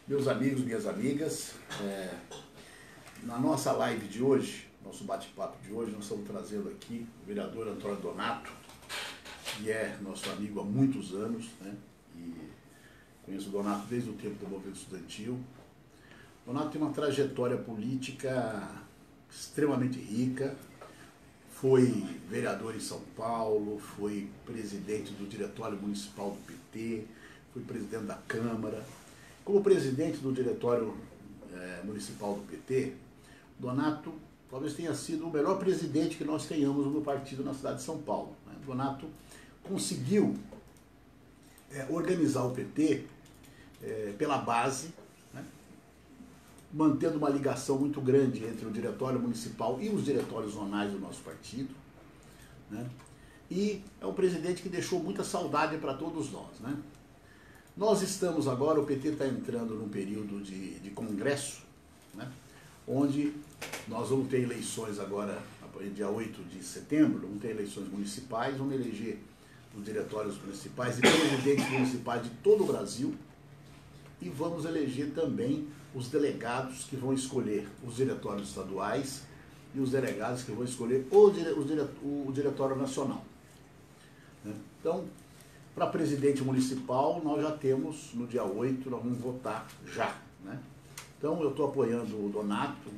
Meus amigos, minhas amigas, na nossa live de hoje, nosso bate-papo de hoje, nós estamos trazendo aqui o vereador Antônio Donato, que é nosso amigo há muitos anos, né? E conheço o Donato desde o tempo do movimento estudantil. O Donato tem uma trajetória política extremamente rica, foi vereador em São Paulo, foi presidente do Diretório Municipal do PT, foi presidente da Câmara. Como presidente do Diretório Municipal do PT, Donato talvez tenha sido o melhor presidente que nós tenhamos no partido na cidade de São Paulo. Donato conseguiu organizar o PT pela base, né, mantendo uma ligação muito grande entre o Diretório Municipal e os diretórios zonais do nosso partido, né, e é um presidente que deixou muita saudade para todos nós, né. Nós estamos agora, o PT está entrando num período de congresso, né, onde nós vamos ter eleições agora, dia 8 de setembro, vamos ter eleições municipais, vamos eleger os diretórios municipais e presidentes municipais de todo o Brasil e vamos eleger também os delegados que vão escolher os diretórios estaduais e os delegados que vão escolher o diretório nacional. Então, para presidente municipal, nós já temos, no dia 8, nós vamos votar já, né? Então, eu estou apoiando o Donato,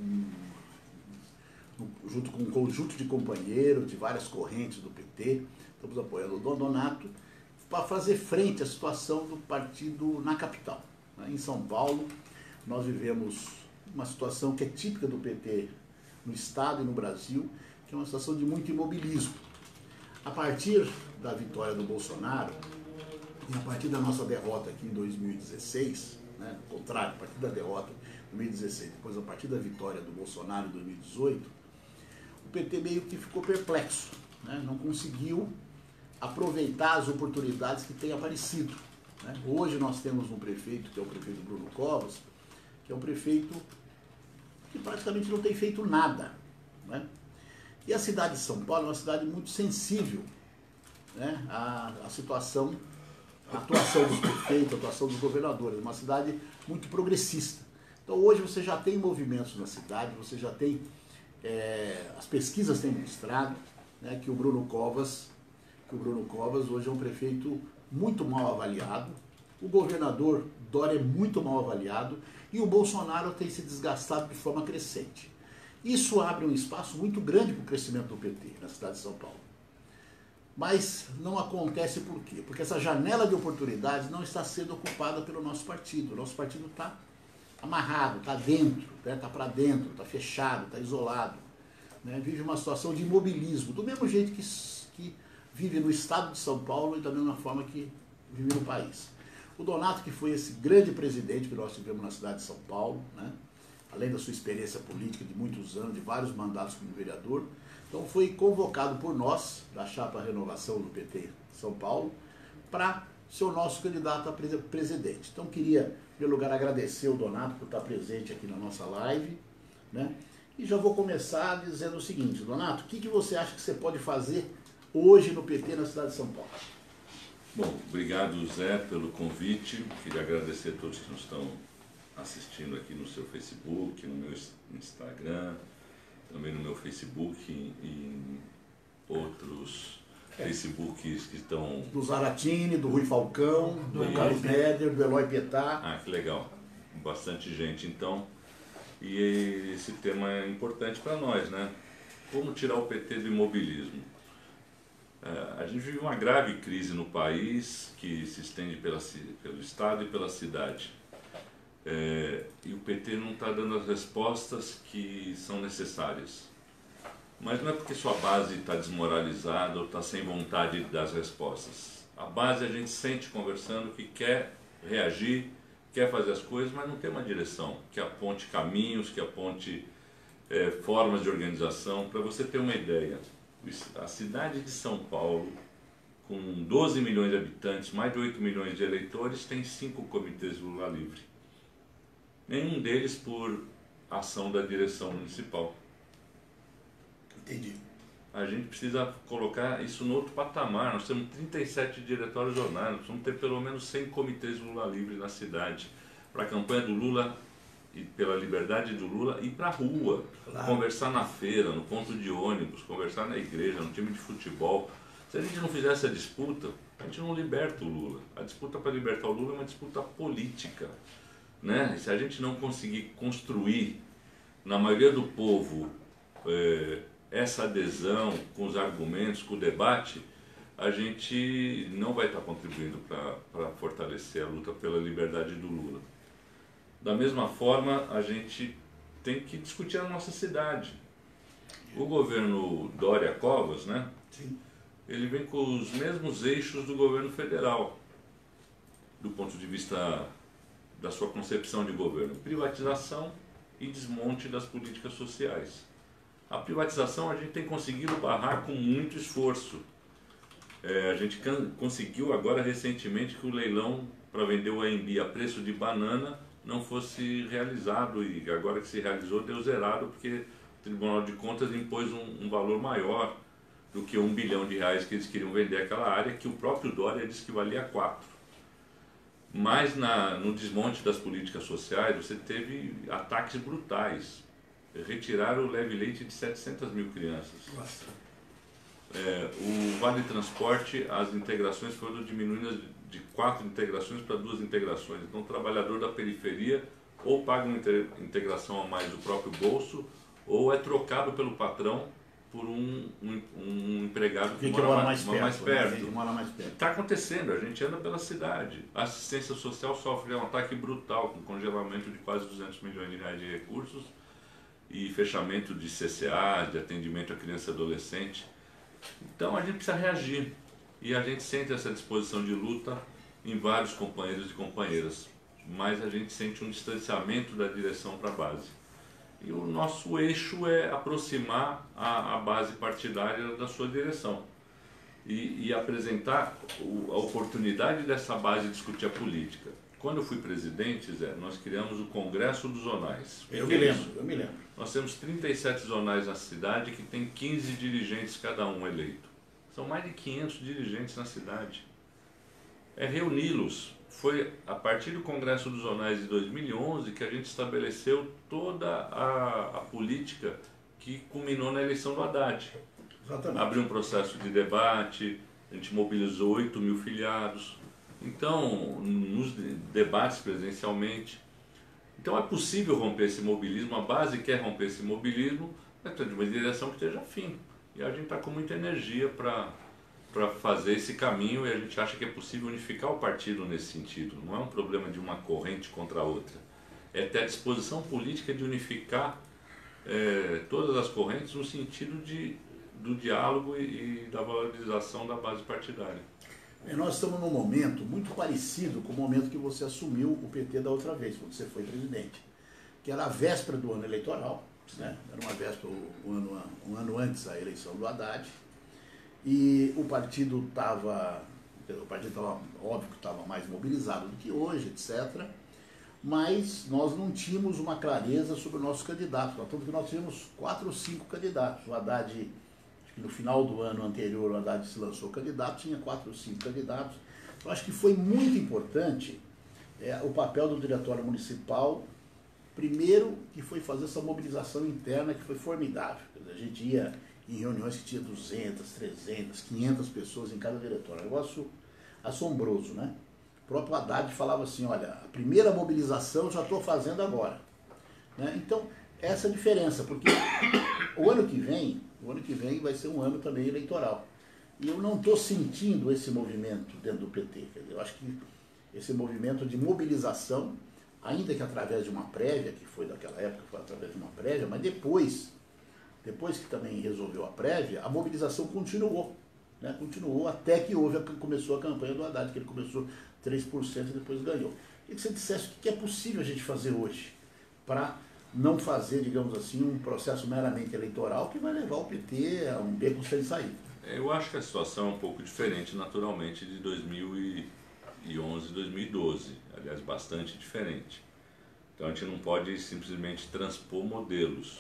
junto com um conjunto de companheiros de várias correntes do PT, estamos apoiando o Donato para fazer frente à situação do partido na capital. Em São Paulo, nós vivemos uma situação que é típica do PT no Estado e no Brasil, que é uma situação de muito imobilismo. A partir da vitória do Bolsonaro, e a partir da nossa derrota aqui em 2016, né, ao contrário, a partir da derrota em 2016, depois a partir da vitória do Bolsonaro em 2018, o PT meio que ficou perplexo, né, não conseguiu aproveitar as oportunidades que têm aparecido, né. Hoje nós temos um prefeito, que é o prefeito Bruno Covas, que é um prefeito que praticamente não tem feito nada, né. E a cidade de São Paulo é uma cidade muito sensível, né, à situação, à atuação dos prefeitos, à atuação dos governadores, uma cidade muito progressista. Então hoje você já tem movimentos na cidade, você já tem, as pesquisas têm mostrado, né, que o Bruno Covas hoje é um prefeito muito mal avaliado, o governador Dória é muito mal avaliado e o Bolsonaro tem se desgastado de forma crescente. Isso abre um espaço muito grande para o crescimento do PT na cidade de São Paulo. Mas não acontece por quê? Porque essa janela de oportunidades não está sendo ocupada pelo nosso partido. O nosso partido está amarrado, está dentro, está para dentro, está fechado, está isolado, né? Vive uma situação de imobilismo, do mesmo jeito que vive no estado de São Paulo e da mesma forma que vive no país. O Donato, que foi esse grande presidente que nós tivemos na cidade de São Paulo, né? Além da sua experiência política de muitos anos, de vários mandatos como vereador, então foi convocado por nós, da chapa Renovação do PT São Paulo, para ser o nosso candidato a presidente. Então queria, em primeiro lugar, agradecer o Donato por estar presente aqui na nossa live, né? E já vou começar dizendo o seguinte: Donato, o que você acha que você pode fazer hoje no PT na cidade de São Paulo? Bom, obrigado, Zé, pelo convite. Queria agradecer a todos que nos estão assistindo aqui no seu Facebook, no meu Instagram, também no meu Facebook e em outros Facebooks que estão... Do Zaratini, do Rui Falcão, do Carlos Péder, do Eloy Pietá. Ah, que legal. Bastante gente, então. E esse tema é importante para nós, né? Como tirar o PT do imobilismo? A gente vive uma grave crise no país que se estende pelo Estado e pela cidade. E o PT não está dando as respostas que são necessárias. Mas não é porque sua base está desmoralizada ou está sem vontade das respostas. A base a gente sente conversando que quer reagir, quer fazer as coisas, mas não tem uma direção que aponte caminhos, que aponte formas de organização. Para você ter uma ideia, a cidade de São Paulo, com 12 milhões de habitantes, mais de 8 milhões de eleitores, tem 5 comitês Lula Livre. Nenhum deles por ação da direção municipal. Entendi. A gente precisa colocar isso no outro patamar. Nós temos 37 diretórios zonais, nós vamos ter pelo menos 100 comitês Lula Livre na cidade. para a campanha do Lula e pela liberdade do Lula, ir para a rua, claro, conversar na feira, no ponto de ônibus, conversar na igreja, no time de futebol. Se a gente não fizer essa disputa, a gente não liberta o Lula. A disputa para libertar o Lula é uma disputa política, né? E se a gente não conseguir construir na maioria do povo essa adesão com os argumentos, com o debate, a gente não vai estar contribuindo para fortalecer a luta pela liberdade do Lula. Da mesma forma, a gente tem que discutir a nossa cidade. O governo Dória Covas, né? Sim. Ele vem com os mesmos eixos do governo federal, do ponto de vista da sua concepção de governo: privatização e desmonte das políticas sociais. A privatização a gente tem conseguido barrar com muito esforço. A gente conseguiu agora recentemente que o leilão para vender o AMB a preço de banana não fosse realizado, e agora que se realizou deu zerado, porque o Tribunal de Contas impôs um valor maior do que R$1 bilhão que eles queriam vender aquela área, que o próprio Dória disse que valia 4. Mas no desmonte das políticas sociais você teve ataques brutais. Retiraram o leve leite de 700 mil crianças. Nossa. O Vale Transporte, as integrações foram diminuídas de 4 integrações para 2 integrações. Então o trabalhador da periferia ou paga uma integração a mais do próprio bolso, ou é trocado pelo patrão por um empregado que mora mais perto. Está acontecendo, a gente anda pela cidade. A assistência social sofre um ataque brutal, com congelamento de quase R$200 milhões de recursos e fechamento de CCA, de atendimento à criança e adolescente. Então a gente precisa reagir, e a gente sente essa disposição de luta em vários companheiros e companheiras, mas a gente sente um distanciamento da direção para a base. E o nosso eixo é aproximar a base partidária da sua direção e apresentar a oportunidade dessa base discutir a política. Quando eu fui presidente, Zé, nós criamos o Congresso dos Zonais. Eu me lembro. Nós temos 37 zonais na cidade que tem 15 dirigentes cada um eleito. São mais de 500 dirigentes na cidade. É reuni-los. Foi a partir do Congresso dos Zonais de 2011 que a gente estabeleceu toda a política que culminou na eleição do Haddad. Exatamente. Abriu um processo de debate, a gente mobilizou 8 mil filiados. Então, nos debates presencialmente. Então é possível romper esse mobilismo, a base quer romper esse mobilismo, mas tem uma direção que esteja afim. E a gente está com muita energia para fazer esse caminho, e a gente acha que é possível unificar o partido nesse sentido. Não é um problema de uma corrente contra a outra. É ter a disposição política de unificar todas as correntes no sentido do diálogo e da valorização da base partidária. Nós estamos num momento muito parecido com o momento que você assumiu o PT da outra vez, quando você foi presidente, que era a véspera do ano eleitoral, né? Era uma véspera, um ano antes da eleição do Haddad, e o partido estava, óbvio que estava mais mobilizado do que hoje, etc., mas nós não tínhamos uma clareza sobre o nosso candidato, tanto que nós tínhamos 4 ou 5 candidatos. O Haddad, no final do ano anterior, o Haddad se lançou candidato, tinha 4 ou 5 candidatos. Eu acho que foi muito importante o papel do Diretório Municipal, primeiro, que foi fazer essa mobilização interna, que foi formidável. A gente ia em reuniões que tinha 200, 300, 500 pessoas em cada diretório. É um negócio assombroso, né? O próprio Haddad falava assim: olha, a primeira mobilização eu já estou fazendo agora. Né? Então, essa é a diferença, porque o ano que vem vai ser um ano também eleitoral. E eu não estou sentindo esse movimento dentro do PT. Quer dizer, eu acho que esse movimento de mobilização, ainda que através de uma prévia, que foi daquela época, foi através de uma prévia, mas depois que também resolveu a prévia, a mobilização continuou. Né? Continuou até que começou a campanha do Haddad, que ele começou 3% e depois ganhou. E que você dissesse o que é possível a gente fazer hoje para não fazer, digamos assim, um processo meramente eleitoral que vai levar o PT a um beco sem saída. Eu acho que a situação é um pouco diferente, naturalmente, de 2011 e 2012. Aliás, bastante diferente. Então a gente não pode simplesmente transpor modelos.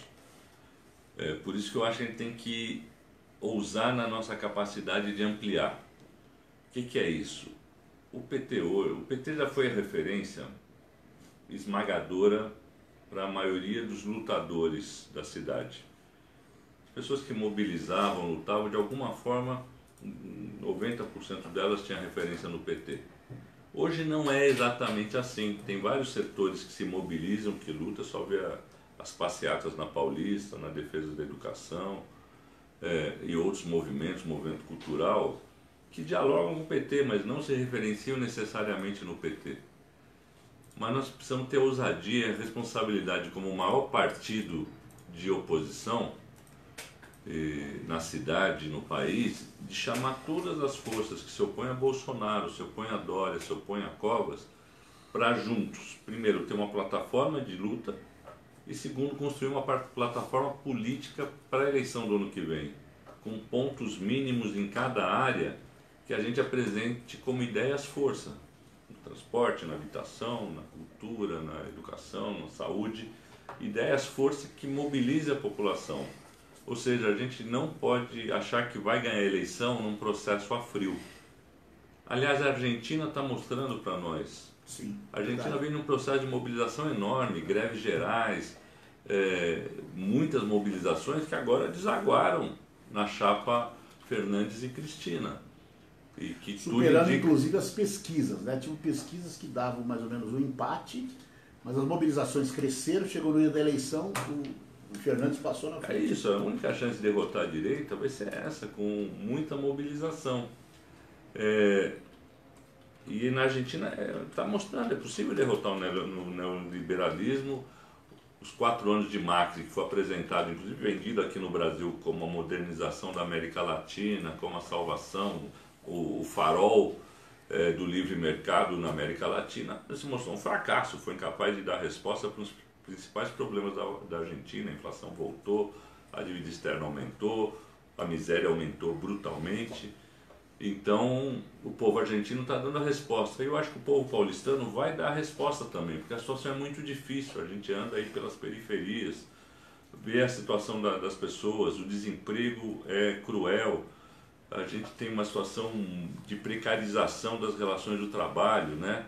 Por isso que eu acho que a gente tem que ousar na nossa capacidade de ampliar. O que é isso? O PT já foi a referência esmagadora para a maioria dos lutadores da cidade. As pessoas que mobilizavam, lutavam, de alguma forma, 90% delas tinham referência no PT. Hoje não é exatamente assim. Tem vários setores que se mobilizam, que lutam, só ver as passeatas na Paulista, na defesa da educação, e outros movimentos, movimento cultural, que dialogam com o PT, mas não se referenciam necessariamente no PT. Mas nós precisamos ter ousadia e responsabilidade como o maior partido de oposição na cidade, no país, de chamar todas as forças que se opõem a Bolsonaro, se opõem a Dória, se opõem a Covas, para juntos, primeiro, ter uma plataforma de luta e, segundo, construir uma plataforma política para a eleição do ano que vem, com pontos mínimos em cada área que a gente apresente como ideias-força, no transporte, na habitação, na cultura, na educação, na saúde, ideias-força que mobilize a população. Ou seja, a gente não pode achar que vai ganhar a eleição num processo a frio. Aliás, a Argentina está mostrando para nós. Sim, a Argentina verdade. vem num processo de mobilização enorme, greves gerais, muitas mobilizações que agora desaguaram na chapa Fernandes e Cristina. E que superando inclusive as pesquisas, né? Tinham pesquisas que davam mais ou menos um empate, mas as mobilizações cresceram, chegou no dia da eleição, o Fernandes passou na frente. É isso, a única chance de derrotar a direita vai ser essa, com muita mobilização. E na Argentina está mostrando, é possível derrotar o neoliberalismo. Os 4 anos de Macri, que foi apresentado, inclusive vendido aqui no Brasil como a modernização da América Latina, como a salvação, o farol do livre mercado na América Latina, se mostrou um fracasso, foi incapaz de dar resposta para os principais problemas da Argentina. A inflação voltou, a dívida externa aumentou, a miséria aumentou brutalmente. Então, o povo argentino está dando a resposta. E eu acho que o povo paulistano vai dar a resposta também, porque a situação é muito difícil. A gente anda aí pelas periferias, vê a situação das pessoas, o desemprego é cruel. A gente tem uma situação de precarização das relações do trabalho, né?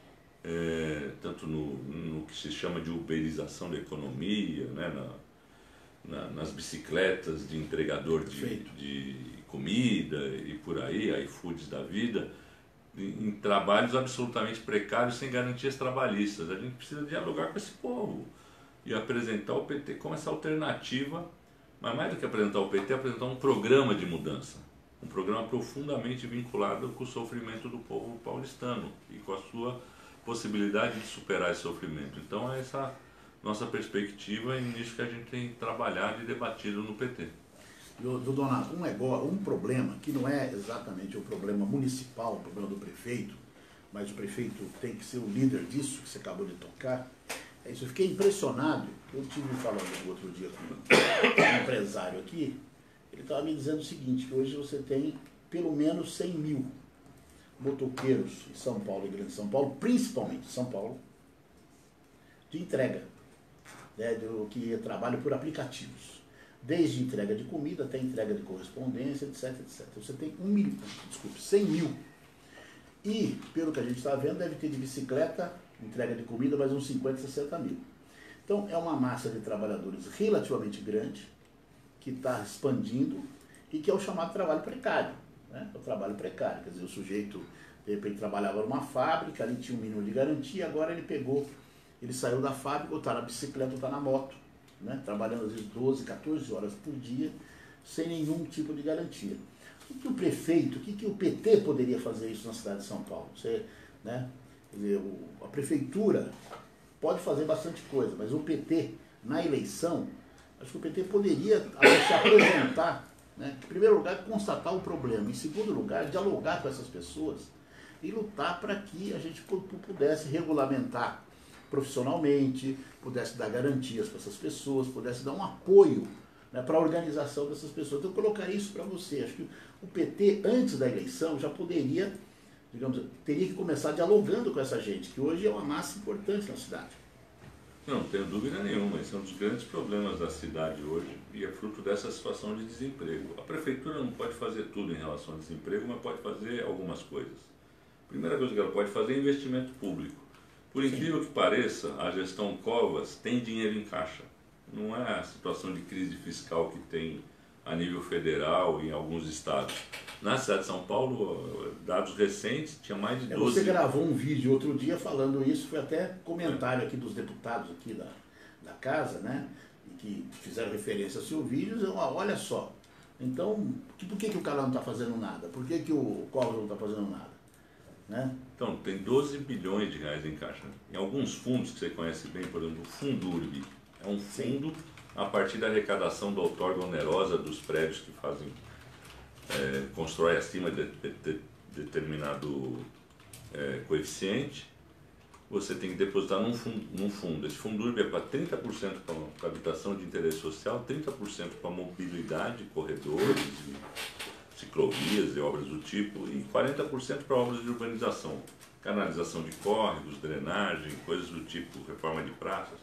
Tanto no que se chama de uberização da economia, né? Nas bicicletas de entregador de comida e por aí, iFoods da vida, em trabalhos absolutamente precários, sem garantias trabalhistas. A gente precisa dialogar com esse povo e apresentar o PT como essa alternativa, mas mais do que apresentar o PT, apresentar um programa de mudança, um programa profundamente vinculado com o sofrimento do povo paulistano e com a sua possibilidade de superar esse sofrimento. Então é essa nossa perspectiva e nisso que a gente tem trabalhado e debatido no PT. Donato, um problema que não é exatamente o problema municipal, o problema do prefeito, mas o prefeito tem que ser o líder disso que você acabou de tocar. É isso, eu fiquei impressionado. Eu estive falando outro dia com um empresário aqui, ele estava me dizendo o seguinte, que hoje você tem pelo menos 100 mil motoqueiros em São Paulo e Grande São Paulo, principalmente São Paulo, de entrega, né, que trabalham por aplicativos. Desde entrega de comida até entrega de correspondência, etc, etc. Você tem 100 mil. E, pelo que a gente está vendo, deve ter de bicicleta, entrega de comida, mais uns 50, 60 mil. Então, é uma massa de trabalhadores relativamente grande, que está expandindo e que é o chamado trabalho precário. Né? É o trabalho precário, quer dizer, o sujeito, de repente, trabalhava numa fábrica, ali tinha um mínimo de garantia, agora ele saiu da fábrica, ou está na bicicleta, ou está na moto, né? Trabalhando às vezes 12, 14 horas por dia, sem nenhum tipo de garantia. O que o prefeito, o que o PT poderia fazer isso na cidade de São Paulo? Né? Quer dizer, a prefeitura pode fazer bastante coisa, mas o PT, na eleição, acho que o PT poderia se apresentar, né? Em primeiro lugar, constatar o problema, em segundo lugar, dialogar com essas pessoas e lutar para que a gente pudesse regulamentar profissionalmente, pudesse dar garantias para essas pessoas, pudesse dar um apoio, né, para a organização dessas pessoas. Então eu colocaria isso para você. Acho que o PT, antes da eleição, já poderia, digamos, teria que começar dialogando com essa gente, que hoje é uma massa importante na cidade. Não tenho dúvida nenhuma, esse é um dos grandes problemas da cidade hoje e é fruto dessa situação de desemprego. A prefeitura não pode fazer tudo em relação ao desemprego, mas pode fazer algumas coisas. A primeira coisa que ela pode fazer é investimento público. Por incrível que pareça, a gestão Covas tem dinheiro em caixa. Não é a situação de crise fiscal que tem a nível federal e em alguns estados. Na cidade de São Paulo, dados recentes, tinha mais de 12... Você gravou um vídeo outro dia falando isso, foi até comentário aqui dos deputados aqui da casa, né? Que fizeram referência ao seu vídeo, dizendo, olha só, então, por que o cara não está fazendo nada? Por que o Covas não está fazendo nada? Né? Então, tem 12 bilhões de reais em caixa. Em alguns fundos que você conhece bem, por exemplo, o Fundurb, é um fundo a partir da arrecadação da outorga onerosa dos prédios que fazem, constrói acima de determinado coeficiente, você tem que depositar num fundo. Esse Fundurb é para 30% para habitação de interesse social, 30% para mobilidade, corredores, ciclovias e obras do tipo, e 40% para obras de urbanização, canalização de córregos, drenagem, coisas do tipo, reforma de praças.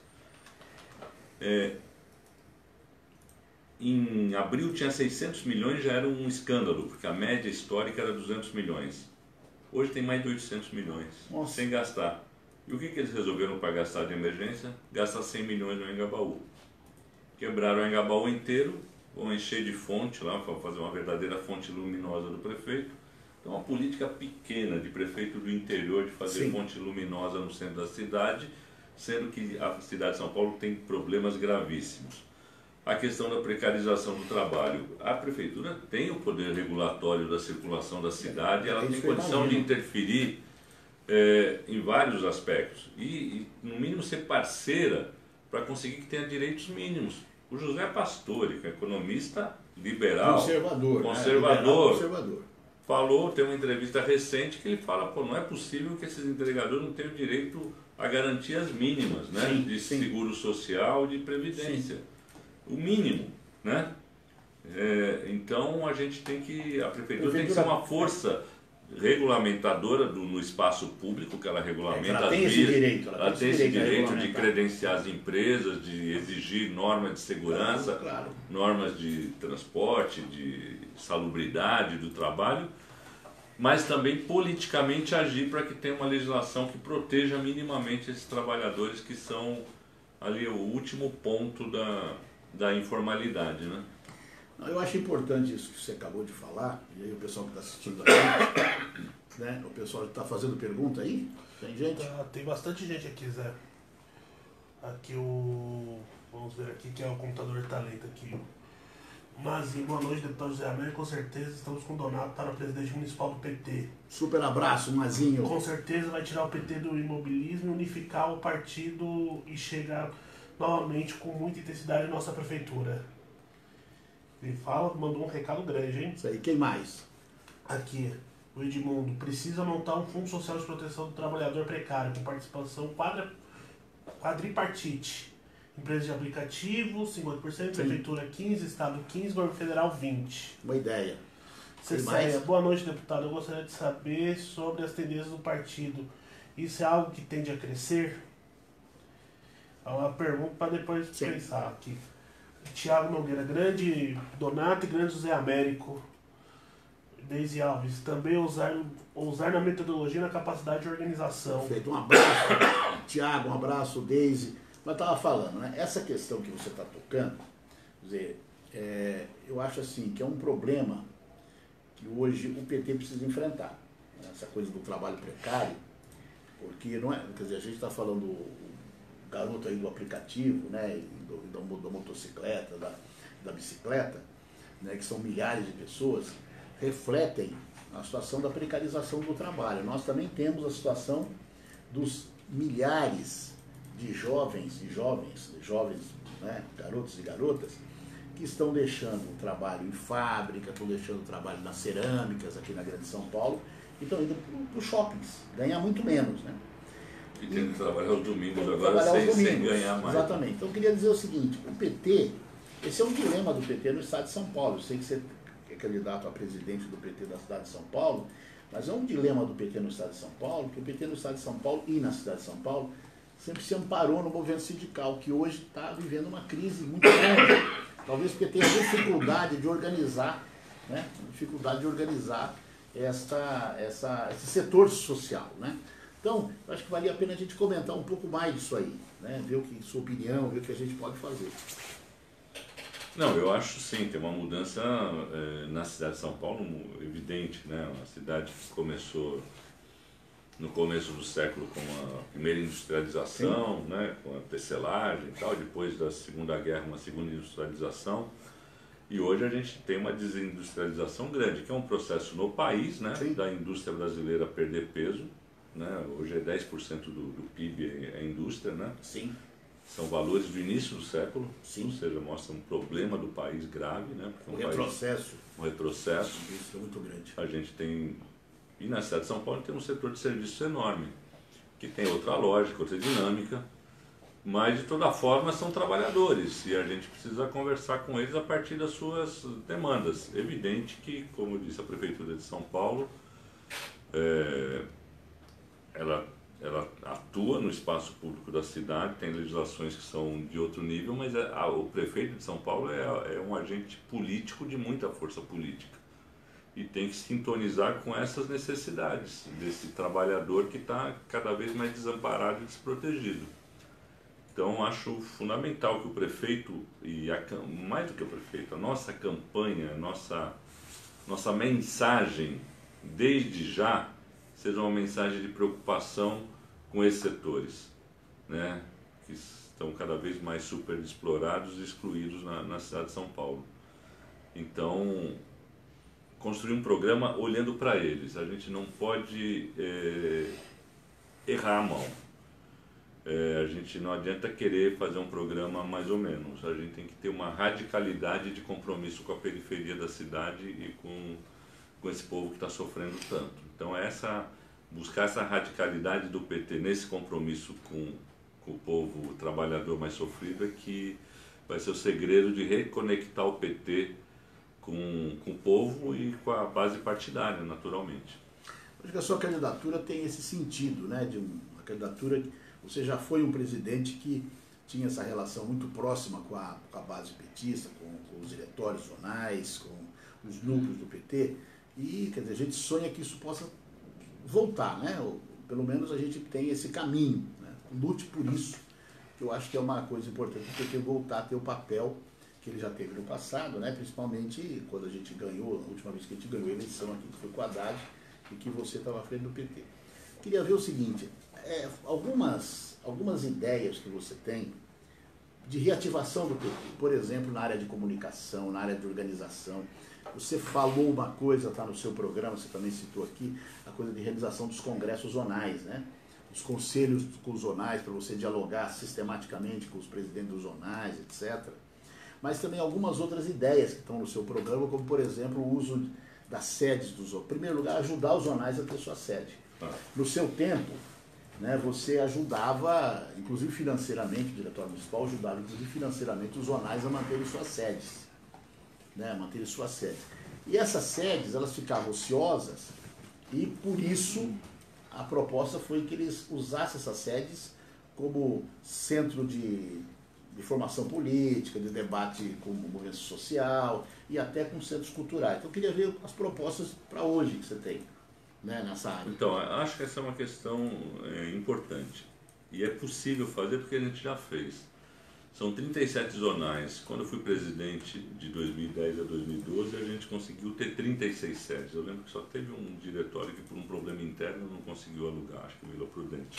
Em abril tinha 600 milhões, já era um escândalo, porque a média histórica era 200 milhões. Hoje tem mais de 800 milhões, Nossa, sem gastar. E o que eles resolveram para gastar de emergência? Gastar 100 milhões no Engabaú. Quebraram o Engabaú inteiro, vão encher de fonte lá, para fazer uma verdadeira fonte luminosa do prefeito. Então, uma política pequena de prefeito do interior de fazer fonte luminosa no centro da cidade, sendo que a cidade de São Paulo tem problemas gravíssimos. A questão da precarização do trabalho. A prefeitura tem o poder regulatório da circulação da cidade, ela tem condição de interferir em vários aspectos. E, no mínimo, ser parceira para conseguir que tenha direitos mínimos. O José Pastore, que é economista liberal, conservador, falou, tem uma entrevista recente que ele fala, pô, não é possível que esses entregadores não tenham direito a garantias mínimas, né? De seguro social, de previdência. O mínimo, né? Então a gente tem que, a prefeitura tem que ser uma força regulamentadora no espaço público, que ela regulamenta ela tem esse direito, ela tem esse direito de credenciar as empresas, de exigir normas de segurança, claro. Normas de transporte, de salubridade do trabalho, mas também politicamente agir para que tenha uma legislação que proteja minimamente esses trabalhadores que são ali o último ponto da informalidade, né? Eu acho importante isso que você acabou de falar, e aí o pessoal que está assistindo aqui, né? O pessoal está fazendo pergunta aí? Tem gente? Tem bastante gente aqui, Zé. Aqui vamos ver aqui, que é o computador de talento aqui. Mazinho, boa noite, deputado José Américo. Com certeza estamos com o Donato para o presidente municipal do PT. Super abraço, Mazinho. Com certeza vai tirar o PT do imobilismo, unificar o partido e chegar novamente com muita intensidade em nossa prefeitura. Ele mandou um recado grande, hein? Isso aí, quem mais? Aqui, o Edmundo. Precisa montar um fundo social de proteção do trabalhador precário, com participação quadripartite. Empresa de aplicativo, 50%, prefeitura 15%, estado 15%, governo federal 20%. Boa ideia. Cecélia, boa noite, deputado. Eu gostaria de saber sobre as tendências do partido. Isso é algo que tende a crescer? É uma pergunta para depois pensar aqui. Tiago Nogueira, grande Donato e grande José Américo. Deise Alves, também ousar na metodologia e na capacidade de organização. Feito, um abraço, Tiago, um abraço, Deise. Mas estava falando, né? Essa questão que você está tocando, quer dizer, eu acho assim que é um problema que hoje o PT precisa enfrentar. Né? Essa coisa do trabalho precário, porque não é, quer dizer, a gente está falando do garoto aí do aplicativo, né? Da motocicleta, da bicicleta, né? Que são milhares de pessoas, refletem a situação da precarização do trabalho. Nós também temos a situação dos milhares de jovens, né, garotos e garotas, que estão deixando o trabalho em fábrica, estão deixando o trabalho nas cerâmicas aqui na Grande São Paulo, e estão indo para os shoppings, ganhar muito menos, né? E tendo que trabalhar os domingos agora sem ganhar mais. Exatamente. Então eu queria dizer o seguinte, o PT, esse é um dilema do PT no estado de São Paulo. Eu sei que você é candidato a presidente do PT da cidade de São Paulo, mas é um dilema do PT no estado de São Paulo, que o PT no estado de São Paulo e na cidade de São Paulo sempre se amparou no movimento sindical, que hoje está vivendo uma crise muito grande. Talvez porque tenha dificuldade de organizar, né? Esse setor social, né? Então, eu acho que valia a pena a gente comentar um pouco mais disso aí, né? Ver sua opinião, ver o que a gente pode fazer. Não, eu acho sim, tem uma mudança na cidade de São Paulo evidente, né? Uma cidade que começou no começo do século com a primeira industrialização, né? Com a tecelagem e tal, depois da Segunda Guerra uma segunda industrialização, e hoje a gente tem uma desindustrialização grande, que é um processo no país, né? Da indústria brasileira perder peso, né? Hoje é 10% do PIB é indústria, né? Sim. São valores do início do século, sim. Ou seja, mostra um problema do país grave, né? Porque retrocesso. Um retrocesso. Isso é muito grande. A gente tem, e na cidade de São Paulo tem um setor de serviços enorme, que tem outra lógica, outra dinâmica, mas de toda forma são trabalhadores e a gente precisa conversar com eles a partir das suas demandas. Evidente que, como disse a Prefeitura de São Paulo, ela atua no espaço público da cidade, tem legislações que são de outro nível, mas o prefeito de São Paulo é um agente político de muita força política e tem que sintonizar com essas necessidades desse trabalhador que está cada vez mais desamparado e desprotegido. Então acho fundamental que o prefeito, mais do que o prefeito, a nossa campanha, nossa mensagem desde já seja uma mensagem de preocupação com esses setores, né, que estão cada vez mais super explorados e excluídos na cidade de São Paulo. Então, construir um programa olhando para eles. A gente não pode errar a mão. A gente não adianta querer fazer um programa mais ou menos. A gente tem que ter uma radicalidade de compromisso com a periferia da cidade e com esse povo que está sofrendo tanto. Então buscar essa radicalidade do PT nesse compromisso com o povo trabalhador mais sofrido é que vai ser o segredo de reconectar o PT com o povo e com a base partidária, naturalmente. Acho que a sua candidatura tem esse sentido, né? De uma candidatura que você já foi um presidente que tinha essa relação muito próxima com a base petista, com os diretórios zonais, com os núcleos do PT. E, quer dizer, a gente sonha que isso possa voltar, né? Ou, pelo menos a gente tem esse caminho, né? Lute por isso, que eu acho que é uma coisa importante, porque voltar a ter o papel que ele já teve no passado, né? Principalmente quando a gente ganhou, a última vez que a gente ganhou a eleição aqui, que foi com o Haddad, e que você estava à frente do PT. Queria ver o seguinte, algumas ideias que você tem de reativação do PT, por exemplo, na área de comunicação, na área de organização. Você falou uma coisa, está no seu programa, você também citou aqui, a coisa de realização dos congressos zonais, né? Os conselhos com os zonais, para você dialogar sistematicamente com os presidentes dos zonais, etc. Mas também algumas outras ideias que estão no seu programa, como, por exemplo, o uso das sedes dos zonais. Em primeiro lugar, ajudar os zonais a ter sua sede. No seu tempo, né, você ajudava, inclusive financeiramente, o Diretório Municipal ajudava, inclusive financeiramente, os zonais a manterem suas sedes. Né, manterem suas sedes. E essas sedes, elas ficavam ociosas e, por isso, a proposta foi que eles usassem essas sedes como centro de formação política, de debate com o movimento social e até com centros culturais. Então, eu queria ver as propostas para hoje que você tem, né, nessa área. Então, acho que essa é uma questão importante e é possível fazer porque a gente já fez. São 37 zonais. Quando eu fui presidente de 2010 a 2012, a gente conseguiu ter 36 sedes. Eu lembro que só teve um diretório que, por um problema interno, não conseguiu alugar, acho que Vila Prudente.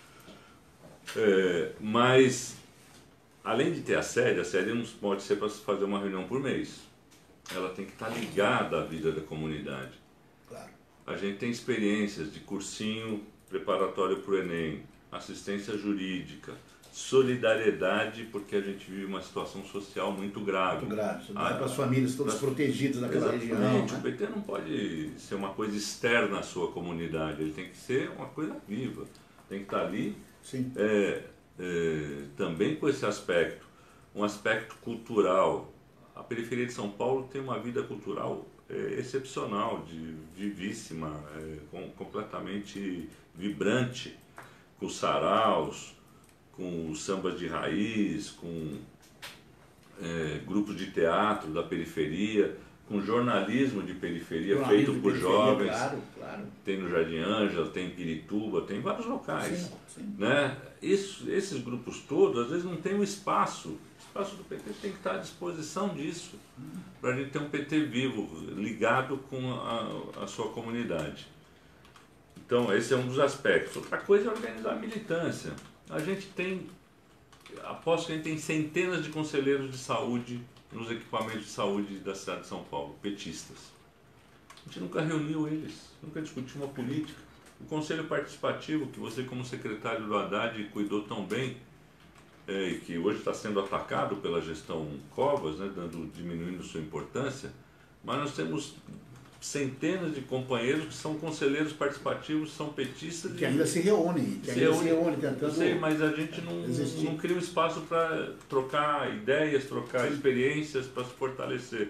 Mas, além de ter a sede não pode ser para se fazer uma reunião por mês. Ela tem que estar ligada à vida da comunidade. Claro. A gente tem experiências de cursinho preparatório para o Enem, assistência jurídica, solidariedade, porque a gente vive uma situação social muito grave. Muito grave. Para as famílias todas protegidas naquela região. Né? O PT não pode ser uma coisa externa à sua comunidade, ele tem que ser uma coisa viva. Tem que estar ali. Sim. Também com esse aspecto, um aspecto cultural. A periferia de São Paulo tem uma vida cultural excepcional, vivíssima, completamente vibrante, com saraus, com os sambas de raiz, com grupos de teatro da periferia. com jornalismo de periferia feito por jovens. Claro, claro. Tem no Jardim Ângela, tem em Pirituba, tem vários locais. Sim, sim. Né? Esses grupos todos, às vezes, não tem um espaço. O espaço do PT tem que estar à disposição disso, para a gente ter um PT vivo, ligado com a sua comunidade. Então, esse é um dos aspectos. Outra coisa é organizar a militância. A gente tem, aposto que a gente tem centenas de conselheiros de saúde nos equipamentos de saúde da cidade de São Paulo, petistas. A gente nunca reuniu eles, nunca discutiu uma política. O Conselho Participativo, que você como secretário do Haddad cuidou tão bem, e que hoje está sendo atacado pela gestão Covas, né, diminuindo sua importância, mas nós temos centenas de companheiros que são conselheiros participativos, são petistas. Que ainda se reúnem, tentando... Sei, mas a gente não cria um espaço para trocar ideias, trocar experiências, para se fortalecer.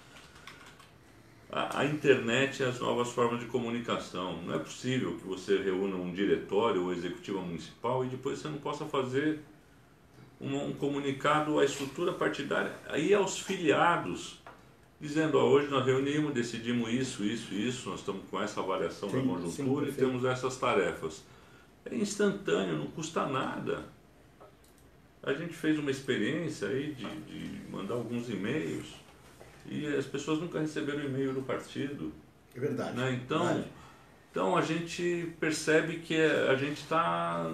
A internet e as novas formas de comunicação. Não é possível que você reúna um diretório ou executiva municipal e depois você não possa fazer um comunicado à estrutura partidária, aí aos filiados, dizendo, hoje nós reunimos, decidimos isso, nós estamos com essa avaliação da conjuntura e temos essas tarefas. É instantâneo, não custa nada. A gente fez uma experiência aí de mandar alguns e-mails e as pessoas nunca receberam e-mail do partido. É verdade. Né? Então a gente percebe que a gente está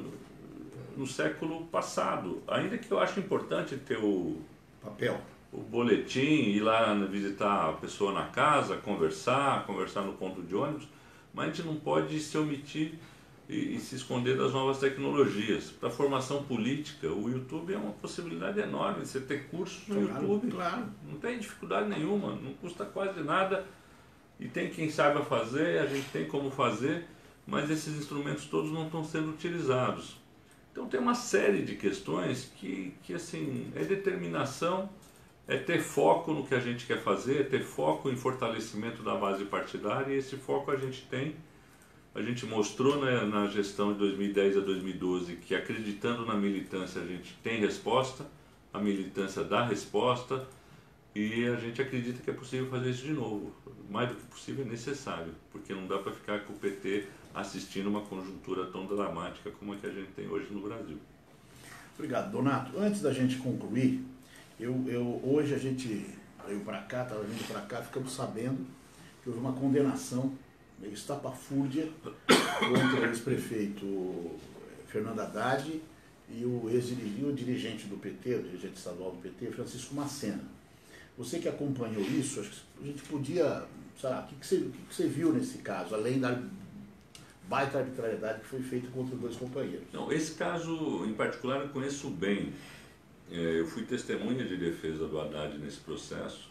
no século passado, ainda que eu acho importante ter o boletim, ir lá visitar a pessoa na casa, conversar no ponto de ônibus, mas a gente não pode se omitir e se esconder das novas tecnologias. Para a formação política, o YouTube é uma possibilidade enorme de você ter cursos no YouTube. Claro. Não tem dificuldade nenhuma, não custa quase nada e tem quem saiba fazer, a gente tem como fazer, mas esses instrumentos todos não estão sendo utilizados. Então tem uma série de questões que assim, é determinação, é ter foco no que a gente quer fazer, é ter foco em fortalecimento da base partidária, e esse foco a gente tem. A gente mostrou, né, na gestão de 2010 a 2012 que acreditando na militância a gente tem resposta, a militância dá resposta e a gente acredita que é possível fazer isso de novo. Mais do que possível é necessário, porque não dá para ficar com o PT assistindo uma conjuntura tão dramática como a que a gente tem hoje no Brasil. Obrigado, Donato. Antes da gente concluir, hoje a gente veio para cá, estava vindo para cá, ficamos sabendo que houve uma condenação meio estapafúrdia contra o ex-prefeito Fernando Haddad e o dirigente do PT, o dirigente estadual do PT, Francisco Macena. Você que acompanhou isso, acho que a gente podia, sei lá, o que você viu nesse caso, além da baita arbitrariedade que foi feita contra os dois companheiros? Não, esse caso em particular eu conheço bem. Eu fui testemunha de defesa do Haddad nesse processo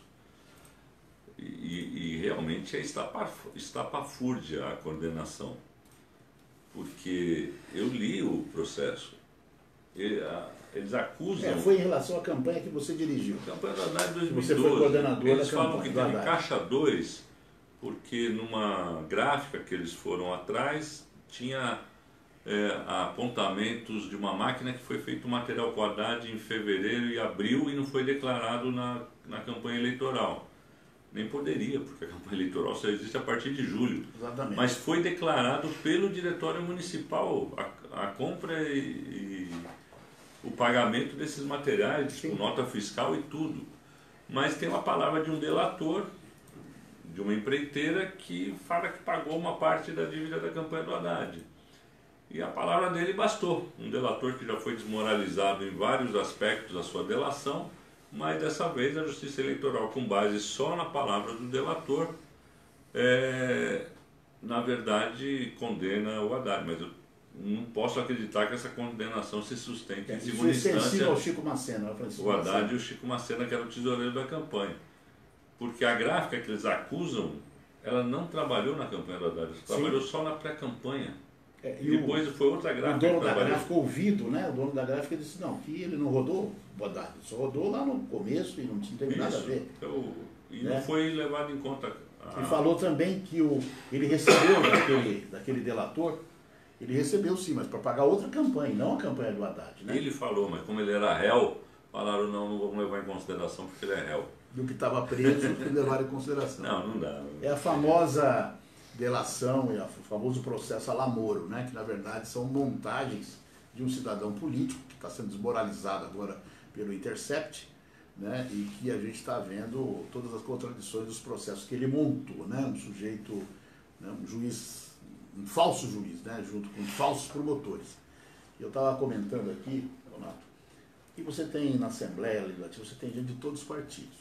e realmente é estapafúrdia a condenação, porque eu li o processo. Eles acusam... foi em relação à campanha que você dirigiu. A campanha do Haddad de 2012. Você foi coordenador eles da falam campanha que teve caixa 2, porque numa gráfica que eles foram atrás, tinha apontamentos de uma máquina que foi feito material com Haddad em fevereiro e abril e não foi declarado na campanha eleitoral. Nem poderia, porque a campanha eleitoral só existe a partir de julho. Exatamente. Mas foi declarado pelo Diretório Municipal a compra e o pagamento desses materiais, com nota fiscal e tudo. Mas tem uma palavra de um delator, de uma empreiteira, que fala que pagou uma parte da dívida da campanha do Haddad. E a palavra dele bastou. Um delator que já foi desmoralizado em vários aspectos da sua delação, mas dessa vez a Justiça Eleitoral, com base só na palavra do delator, na verdade condena o Haddad. Mas eu não posso acreditar que essa condenação se sustente em segunda instância. Ao Chico Macena, o Haddad e o Chico Macena, que era o tesoureiro da campanha. Porque a gráfica que eles acusam, ela não trabalhou na campanha do Haddad, trabalhou só na pré-campanha. E depois foi outra gráfica. O dono da gráfica ouvido, né? O dono da gráfica disse, não, que ele não rodou o Haddad, só rodou lá no começo e não teve nada a ver. Não foi levado em conta. E falou também que ele recebeu daquele delator, ele recebeu sim, mas para pagar outra campanha, não a campanha do Haddad. Né? Ele falou, mas como ele era réu, falaram não vamos levar em consideração porque ele é réu. do que estava preso que levaram em consideração. Não dá. É a famosa delação, é o famoso processo à la Moro, né? Que na verdade são montagens de um cidadão político que está sendo desmoralizado agora pelo Intercept, né? E que a gente está vendo todas as contradições dos processos que ele montou, né? Um sujeito, né? Um juiz, um falso juiz, né? Junto com falsos promotores. Eu estava comentando aqui, Leonardo, que você tem na Assembleia Legislativa, você tem gente de todos os partidos.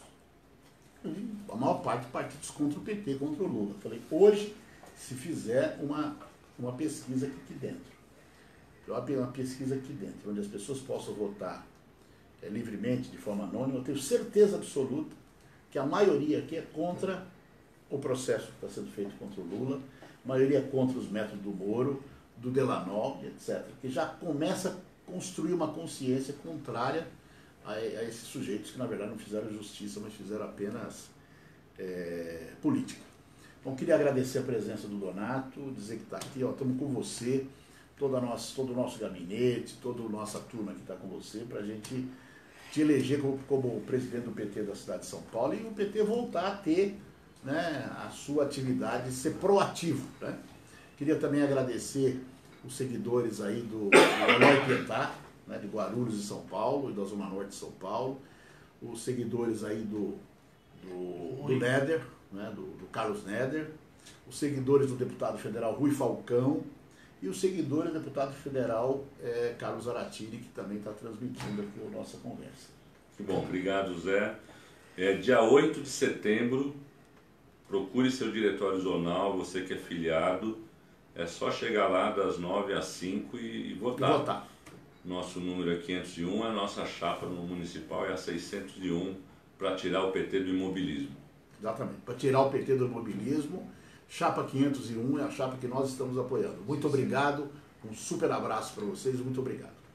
A maior parte de partidos contra o PT, contra o Lula. Eu falei, hoje, se fizer uma pesquisa aqui dentro, uma pesquisa aqui dentro, onde as pessoas possam votar livremente, de forma anônima, eu tenho certeza absoluta que a maioria aqui é contra o processo que está sendo feito contra o Lula, a maioria é contra os métodos do Moro, do Delanol, etc. Que já começa a construir uma consciência contrária a esses sujeitos que, na verdade, não fizeram justiça, mas fizeram apenas política. Então, queria agradecer a presença do Donato, dizer que está aqui, estamos com você, todo o nosso gabinete, toda a nossa turma que está com você, para a gente te eleger como presidente do PT da cidade de São Paulo e o PT voltar a ter, né, a sua atividade, ser proativo, né? Queria também agradecer os seguidores aí do Eloy Pietá, né, de Guarulhos e São Paulo, e da Zona Norte de São Paulo, os seguidores aí do Neder, né, do Carlos Neder, os seguidores do deputado federal Rui Falcão e os seguidores do deputado federal Carlos Aratini, que também está transmitindo aqui a nossa conversa. Bom, obrigado, Zé. Dia 8 de setembro, procure seu diretório zonal, você que é filiado, é só chegar lá das 9 às 5 e votar. Nosso número é 501, a nossa chapa no municipal é a 601 para tirar o PT do imobilismo. Exatamente, para tirar o PT do imobilismo, chapa 501 é a chapa que nós estamos apoiando. Muito obrigado, um super abraço para vocês, muito obrigado.